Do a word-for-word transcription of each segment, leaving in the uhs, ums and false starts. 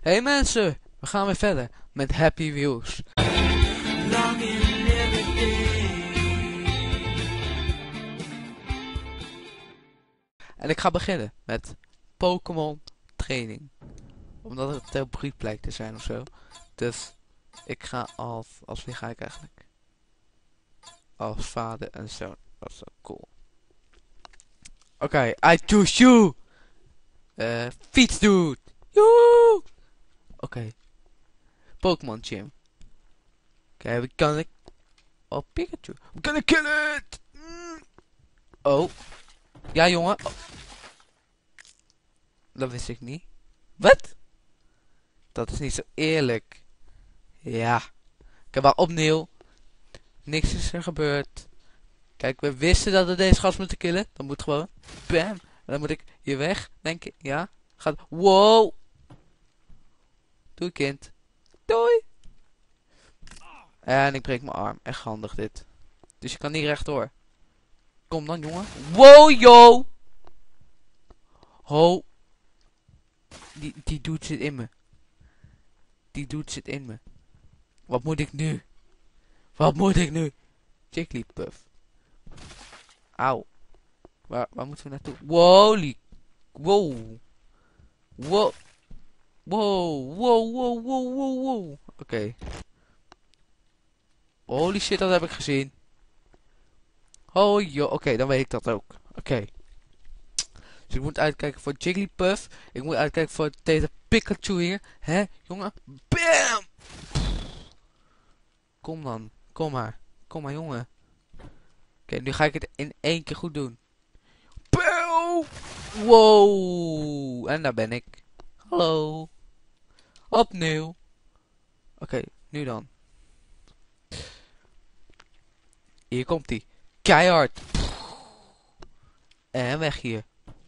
Hey mensen, we gaan weer verder met Happy Wheels. En ik ga beginnen met Pokémon training. Omdat het heel brief blijkt te zijn ofzo. Dus ik ga als, als wie ga ik eigenlijk? Als vader en zoon. Dat is zo cool. Oké, okay, I choose you! Uh, fiets dude! Joe! Oké. Okay. Pokémon gym. Oké, okay, we kan ik... Oh, Pikachu. We kunnen kill it! Mm. Oh. Ja, jongen. Oh. Dat wist ik niet. Wat? Dat is niet zo eerlijk. Ja. Kijk, maar opnieuw. Niks is er gebeurd. Kijk, we wisten dat we deze gast moeten killen. Dan moet gewoon... Bam. En dan moet ik hier weg, denk ik. Ja. Gaat... Wow. Doei, kind. Doei. En ik breek mijn arm. Echt handig dit. Dus je kan niet rechtdoor. Kom dan, jongen. Wow, yo. Ho. Die, die doet zit in me. Die doet zit in me. Wat moet ik nu? Wat moet ik nu? Jigglypuff. Auw. Waar, waar moeten we naartoe? Woly. Wow. Wow. Wow. Wow, wow, wow, wow, wow. Oké. Okay. Holy shit, dat heb ik gezien. Oh joh, oké, okay, dan weet ik dat ook. Oké. Okay. Dus ik moet uitkijken voor Jigglypuff. Ik moet uitkijken voor deze Pikachu hier. Hè, jongen? Bam! Kom dan. Kom maar. Kom maar, jongen. Oké, okay, nu ga ik het in één keer goed doen. Bam! Wow! En daar ben ik. Hallo. Opnieuw. Oké, okay, nu dan. Hier komt hij. Keihard. En weg hier.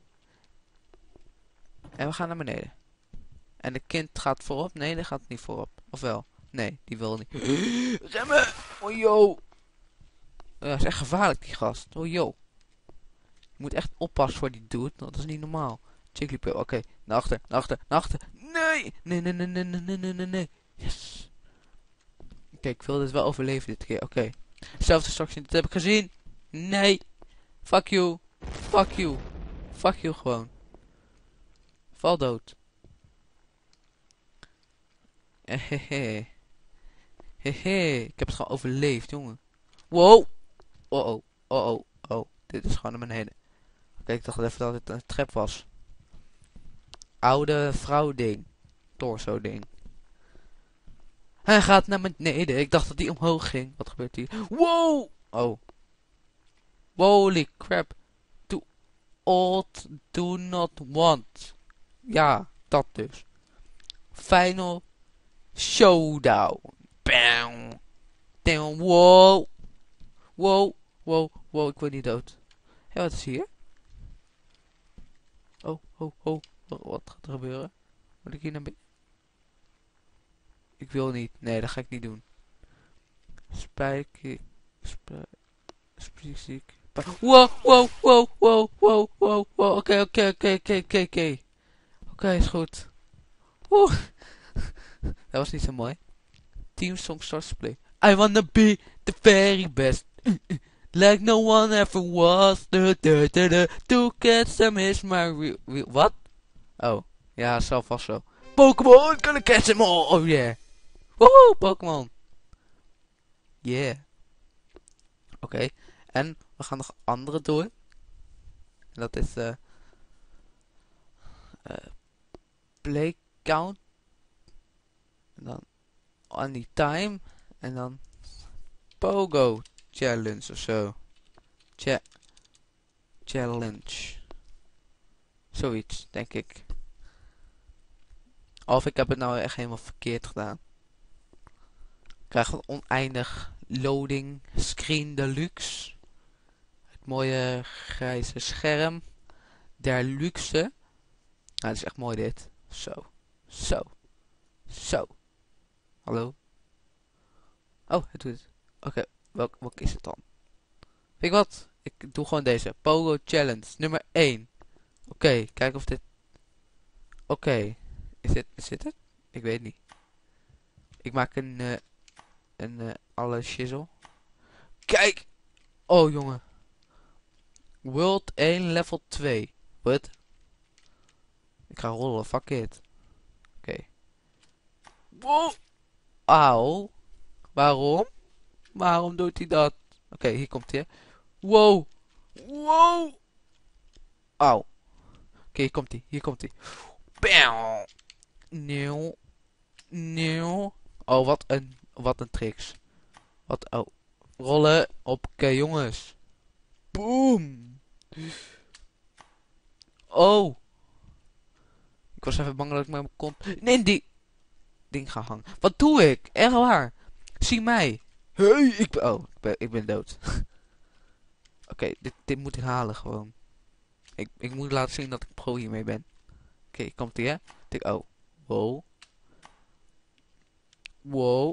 En we gaan naar beneden. En de kind gaat voorop. Nee, die gaat niet voorop. Ofwel. Nee, die wil niet. Remmen. Oh yo. Ja, dat is echt gevaarlijk die gast. Oh yo. Je moet echt oppassen voor die dude. Dat is niet normaal. Jigglypuff. Oké. Okay. Naar achter. Naar achter. Naar achter. Nee. Nee, nee, nee, nee, nee, nee, nee, nee. Yes. Oké, okay, ik wil dit wel overleven dit keer. Oké. Okay. Self-destruction. Dit heb ik gezien. Nee. Fuck you. Fuck you. Fuck you gewoon. Val dood. Hehehe. Hehe. Ik heb het gewoon overleefd, jongen. Wow. Oh oh. Oh oh. Oh. Dit is gewoon naar beneden. Oké, okay, ik dacht even dat het een trap was. Oude vrouw ding. Torso ding. Hij gaat naar beneden. Ik dacht dat hij omhoog ging. Wat gebeurt hier? Wow. Oh. Holy crap. To old do not want. Ja, dat dus. Final showdown. Bam. Damn. Wow. Wow. Wow. Wow. Ik word niet dood. Hé, hey, wat is hier? Oh, oh, oh. Wat gaat er gebeuren? Moet ik hier naar binnen? Ik wil niet. Nee, dat ga ik niet doen. Spijker. Spijker. Wow, wow, wow, wow, wow, wow, wow. Oké, oké, oké, oké, oké, oké. Oké, is goed. Oeh. Dat was niet zo mooi. Team Song starts to play. I wanna be the very best. Like no one ever was. Da, da, da, da. To catch them is my real, real... Wat? Oh. Ja, zelf vast zo. Pokémon, gonna catch them all. Oh yeah. Woehoe, Pokémon. Yeah. Oké. Okay. En we gaan nog andere doen. En dat is... Uh, uh, play count. En dan... Anytime. En dan... Pogo challenge of zo. Cha challenge. Zoiets, denk ik. Of ik heb het nou echt helemaal verkeerd gedaan. Ik krijg een oneindig loading screen deluxe. Het mooie grijze scherm. Der luxe. Nou, het is echt mooi dit. Zo. Zo. Zo. Hallo? Oh, het doet het. Oké, okay. welk, welk is het dan? Weet je wat? Ik doe gewoon deze. Pogo Challenge. Nummer één. Oké, okay, kijk of dit... Oké. Okay. Is dit, is dit het? Ik weet niet. Ik maak een, uh, een uh, alle shizzle. Kijk! Oh, jongen. World één, level twee. Wat? Ik ga rollen, fuck it. Oké. Okay. Wow! Auw. Waarom? Waarom doet hij dat? Oké, okay, hier komt hij. Wow! Wow! Auw. Oké, okay, hier komt hij. Hier komt hij. Bam! Nieuw. Nieuw. Oh, wat een, wat een tricks. Wat, oh. Rollen. Oké, okay, jongens. Boom! Oh! Ik was even bang dat ik met mijn kont... Nee, die... ding ga hangen. Wat doe ik? Echt waar. Zie mij. Hey, ik ben... Oh, ik ben, ik ben dood. Oké, okay, dit, dit moet ik halen gewoon. Ik, ik moet laten zien dat ik pro hiermee ben. Oké, okay, komt ie, hè? Tik, oh. Wow. Wow.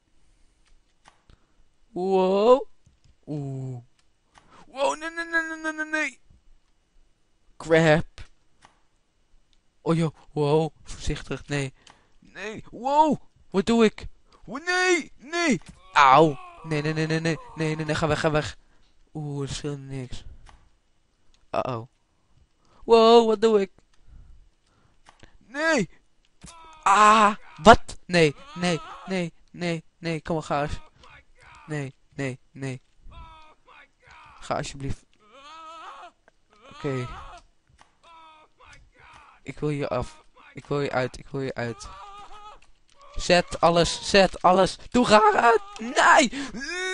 Wow. Oeh. Wow, nee, nee, nee, nee, nee, nee. Crap. Oh, joh. Wow. Voorzichtig, nee. Nee. Wow. Wat doe ik? Oh, nee. Nee. Auw. Nee, nee, nee, nee, nee. Nee, nee, nee. Ga weg, ga weg. Oeh, dat scheelt niks. Uh-oh. Wow, wat doe ik? Nee. Ah. Wat? Nee, nee, nee, nee, nee. Kom maar, ga eens. Nee, nee, nee. Ga alsjeblieft. Oké. Okay. Ik wil je af. Ik wil je uit. Ik wil je uit. Zet alles. Zet alles. Doe graag uit. Nee.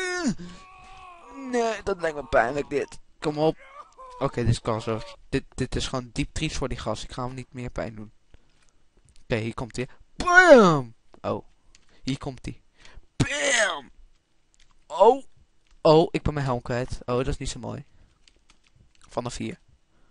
Nee, dat lijkt me pijnlijk dit. Kom op. Oké, okay, dit is kansloos. Dit, dit is gewoon diep triest voor die gast. Ik ga hem niet meer pijn doen. Oké, okay, hier komt hij. Bam. Oh. Hier komt hij. Bam. Oh. Oh, ik ben mijn helm kwijt. Oh, dat is niet zo mooi. Vanaf hier.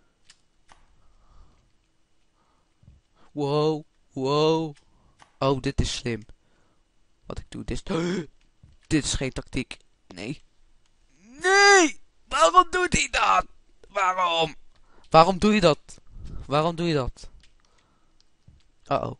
Wow. Wow. Oh, dit is slim. Wat ik doe, dit is... Dit is geen tactiek. Nee. Nee! Waarom doet hij dat? Waarom? Waarom doe je dat? Waarom doe je dat? Uh-oh. Oké,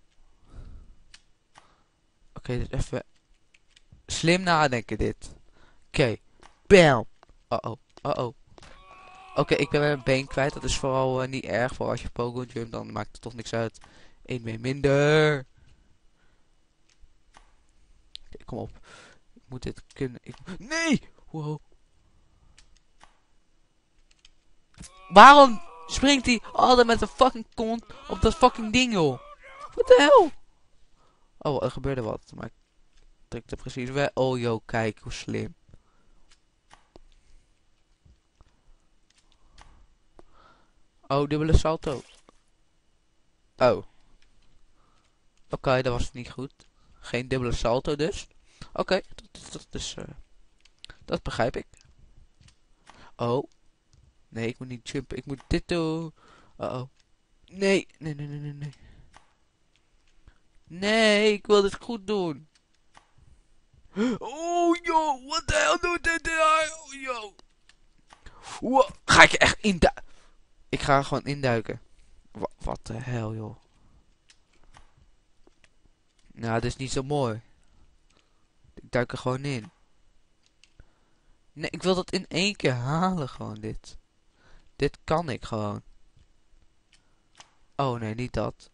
okay, dus even... Slim nadenken dit. Oké. Okay. Bam! Uh-oh. Uh-oh. Oké, okay, ik ben mijn been kwijt. Dat is vooral uh, niet erg. Voor als je Pogo jump, dan maakt het toch niks uit. Eén been minder. Okay, kom op. Ik moet dit kunnen... Ik... Nee! Wow. Waarom springt hij altijd met een fucking kont op dat fucking ding, joh? Wat de hel? Oh, er gebeurde wat. Maar ik drukte precies weg. Oh, joh, kijk hoe slim. Oh, dubbele salto. Oh. Oké, okay, dat was niet goed. Geen dubbele salto dus. Oké, okay, dat, dat is... Uh, dat begrijp ik. Oh. Nee, ik moet niet jumpen. Ik moet dit doen. Uh-oh. Nee. Nee, nee, nee, nee, nee. Nee, ik wil dit goed doen. Oh, joh. Wat de hel doet dit? Oh, joh. Wow. Ga ik je echt induiken? Ik ga er gewoon induiken. Wa wat de hel, joh. Nou, dit is niet zo mooi. Ik duik er gewoon in. Nee, ik wil dat in één keer halen, gewoon dit. Dit kan ik gewoon. Oh, nee, niet dat.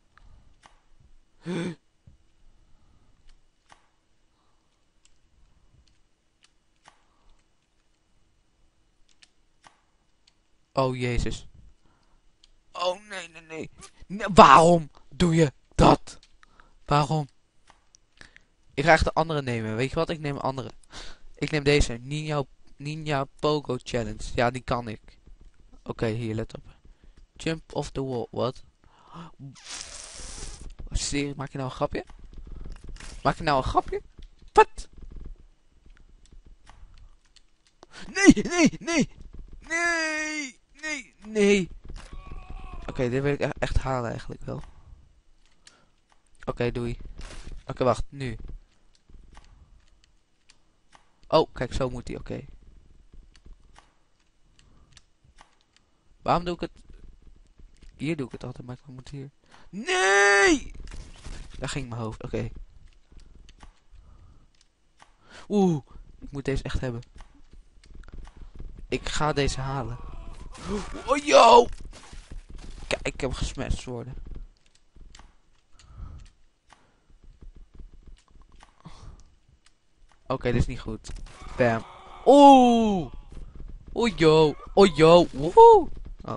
Oh, Jezus. Oh, nee, nee, nee. Nee, waarom doe je dat? Waarom? Ik ga echt de andere nemen. Weet je wat? Ik neem een andere. Ik neem deze. Ninja, Ninja Pogo Challenge. Ja, die kan ik. Oké, okay, hier, let op. Jump off the wall. Wat? Serieus, maak je nou een grapje? Maak je nou een grapje? Wat? Nee, nee, nee. Nee, nee, nee. Oké, okay, dit wil ik echt, echt halen eigenlijk wel. Oké, okay, doei. Oké, okay, wacht, nu. Oh, kijk, zo moet hij, oké. Okay. Waarom doe ik het? Hier doe ik het altijd, maar ik moet hier... Nee! Daar ging mijn hoofd. Oké. Okay. Oeh. Ik moet deze echt hebben. Ik ga deze halen. Oh, yo! Kijk, ik heb gesmashed worden. Oké, okay, dit is niet goed. Bam. Oeh! Oh, yo! Oh, yo! Woehoe! Oh.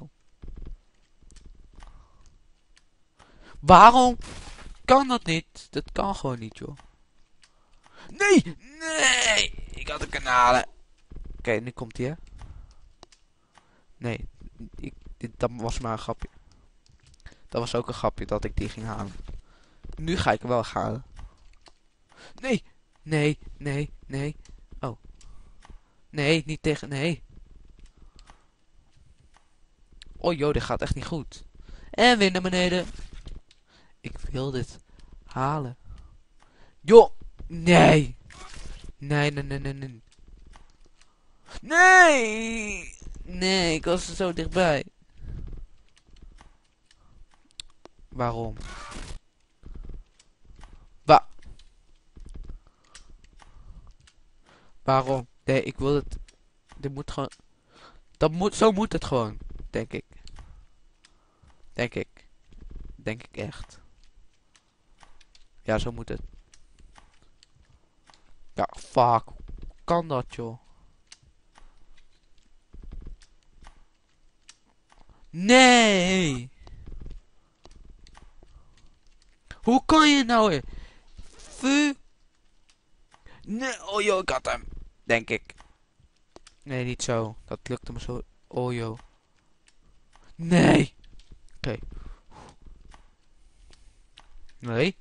Waarom kan dat niet? Dat kan gewoon niet, joh. Nee! Nee! Ik had een kanalen. Oké, okay, nu komt hij, hè? Nee. Ik, dit, dat was maar een grapje. Dat was ook een grapje dat ik die ging halen. Nu ga ik hem wel halen. Nee! Nee, nee, nee. Oh. Nee, niet tegen... Nee. Oh joh, dit gaat echt niet goed. En weer naar beneden. Ik wil dit halen. Joh! Nee! Nee, nee, nee, nee, nee. Nee! Nee, ik was er zo dichtbij. Waarom? Wa Waarom? Nee, ik wil het... Dit moet gewoon... Dat moet... Zo moet het gewoon. Denk ik. Denk ik. Denk ik echt. Ja, zo moet het. Ja, fuck. Kan dat, joh? Nee! Hoe kan je nou weer? Fu... Nee, oh joh, ik had hem. Denk ik. Nee, niet zo. Dat lukte me zo. Oh joh. Nee! Oké. Okay. Nee.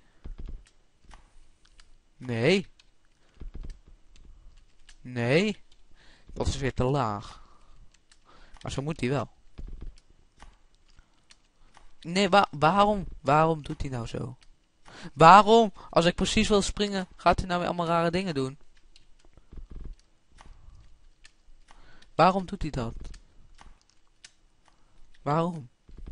Nee. Nee. Dat is weer te laag. Maar zo moet hij wel. Nee, wa waarom? Waarom doet hij nou zo? Waarom? Als ik precies wil springen, gaat hij nou weer allemaal rare dingen doen? Waarom doet hij dat? Waarom?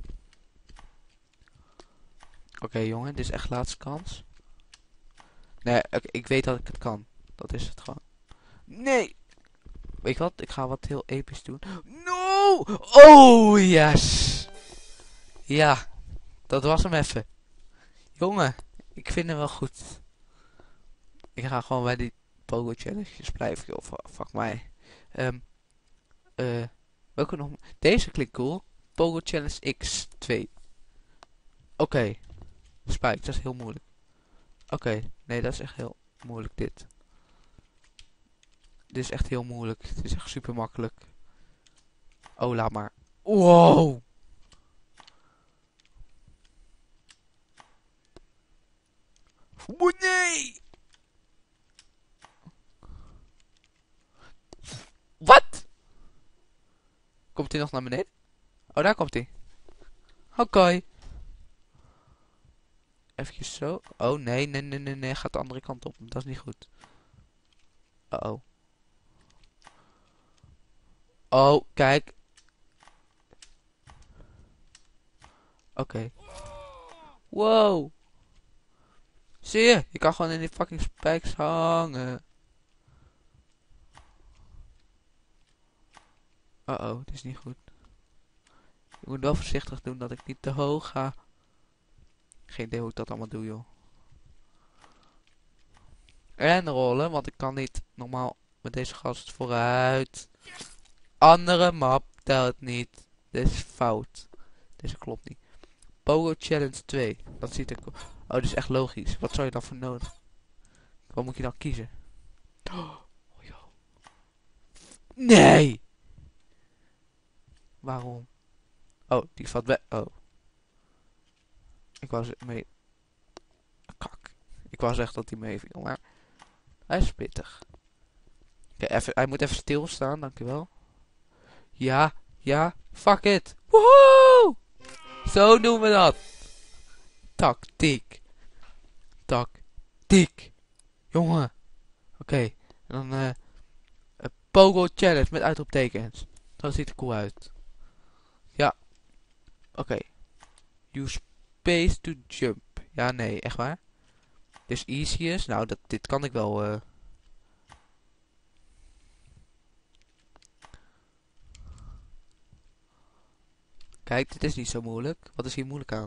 Oké, okay, jongen, dit is echt laatste kans. Nee, okay, ik weet dat ik het kan. Dat is het gewoon. Nee! Weet je wat? Ik ga wat heel episch doen. No! Oh, yes! Ja, dat was hem even. Jongen, ik vind hem wel goed. Ik ga gewoon bij die Pogo Challenges blijven, joh. Fuck mij. Um, uh, welke nog? Deze klinkt cool. Pogo Challenge X twee. Oké. Okay. Spike, dat is heel moeilijk. Oké, okay. Nee, dat is echt heel moeilijk dit. Dit is echt heel moeilijk. Dit is echt super makkelijk. Oh, laat maar. Wow! Oh, nee! Wat? Komt hij nog naar beneden? Oh, daar komt hij. Oké. Okay. Even zo. Oh, nee, nee, nee, nee, nee. Gaat de andere kant op. Dat is niet goed. Uh oh. Oh, kijk. Oké. Okay. Wow. Zie je? Je kan gewoon in die fucking spikes hangen. Uh oh, het is niet goed. Ik moet wel voorzichtig doen dat ik niet te hoog ga. Geen idee hoe ik dat allemaal doe, joh. En rollen, want ik kan niet normaal met deze gast vooruit. Andere map telt niet. Dit is fout. Deze klopt niet. Pogo Challenge twee. Dat ziet er... Oh, dit is echt logisch. Wat zou je dan voor nodig? Wat moet je dan kiezen? Oh, joh. Nee! Waarom? Oh, die valt weg. Oh. Ik was mee... Kak. Ik was echt dat hij meeviel, maar... Hij is pittig. Oké, even, hij moet even stilstaan, dankjewel. Ja, ja, fuck it. Woehoe! Zo doen we dat. Tactiek. Tactiek. Jongen. Oké, okay. Dan eh... Uh, Pogo Challenge met uitroeptekens. Dat ziet er cool uit. Ja. Oké. Okay. Use space to jump. Ja, nee, echt waar. Dus easy is. Nou, dat, dit kan ik wel. Uh... Kijk, dit is niet zo moeilijk. Wat is hier moeilijk aan?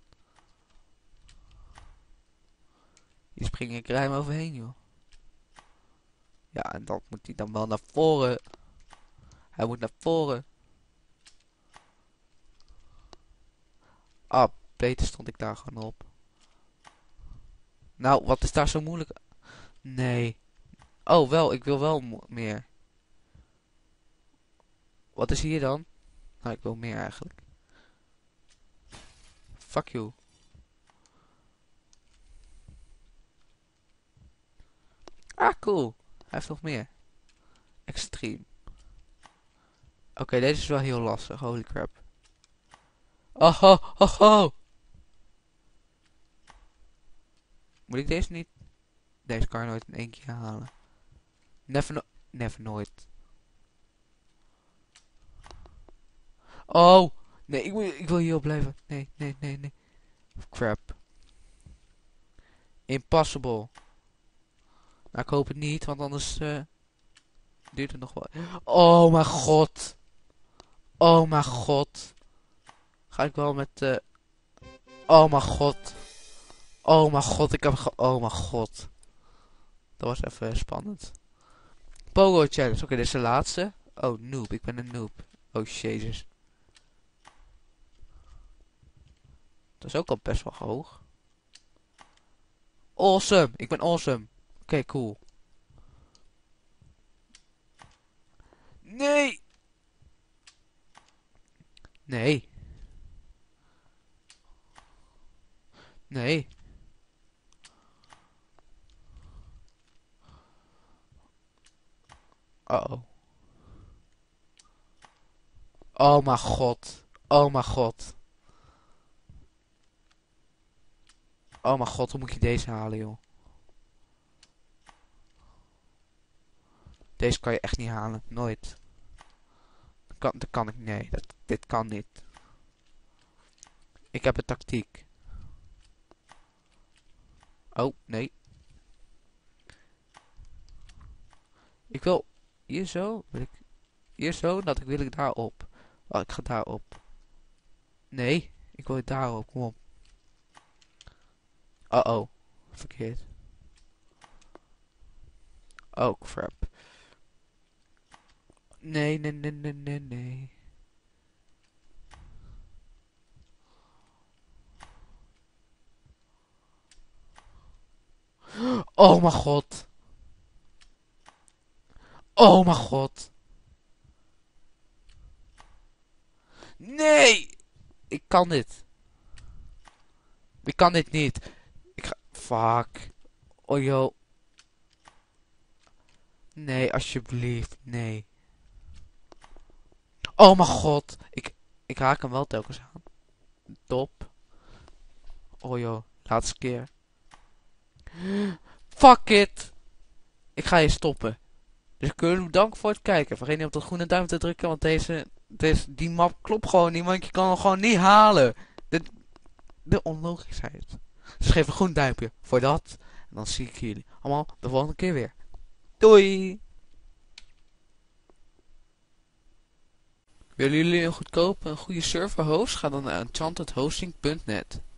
Hier spring ik ruim overheen, joh. Ja, en dan moet hij dan wel naar voren. Hij moet naar voren. Ah, beter stond ik daar gewoon op. Nou, wat is daar zo moeilijk? Nee. Oh, wel, ik wil wel meer. Wat is hier dan? Nou, ik wil meer eigenlijk. Fuck you. Ah, cool. Hij heeft nog meer. Extreme. Oké, okay, deze is wel heel lastig. Holy crap. Oh, ho, ho, ho. Moet ik deze niet... Deze kan je nooit in één keer halen. Never, no never nooit. Oh. Nee, ik wil, ik wil hier blijven. Nee, nee, nee, nee. Crap. Impossible. Nou, ik hoop het niet, want anders uh, duurt het nog wel. Oh mijn god. Oh mijn god. Ga ik wel met... Uh... Oh mijn god. Oh mijn god, ik heb... Ge oh mijn god. Dat was even spannend. Pogo challenge. Oké, okay, dit is de laatste. Oh, noob. Ik ben een noob. Oh, jezus. Dat is ook al best wel hoog. Awesome. Ik ben awesome. Oké, okay, cool. Nee. Nee. Nee. Uh oh. Oh mijn god. Oh mijn god. Oh mijn god, hoe moet je deze halen, joh? Deze kan je echt niet halen. Nooit. Dat kan, dat kan ik. Nee, dat, dit kan niet. Ik heb een tactiek. Oh, nee. Ik wil... Hier zo. Wil ik... Hier zo. Dat ik wil ik daarop. Oh, ik ga daarop. Nee. Ik wil daarop. Kom op. Uh oh. Verkeerd. Oh, crap. Nee, nee, nee, nee, nee, nee. Oh mijn god. Oh mijn god. Nee. Ik kan dit. Ik kan dit niet. Ik ga... Fuck. Oh joh. Nee, alsjeblieft. Nee. Oh mijn god. Ik, ik haak hem wel telkens aan. Top. Oh joh. Laatste keer. Fuck it. Ik ga je stoppen. Dus ik wil u danken voor het kijken. Vergeet niet op dat groene duim te drukken. Want deze, deze die map klopt gewoon niet. Want je kan hem gewoon niet halen. De, de onlogischheid. Dus geef een groen duimpje voor dat. En dan zie ik jullie allemaal de volgende keer weer. Doei! Willen jullie een goedkope, een goede server host? Ga dan naar enchanted hosting punt net.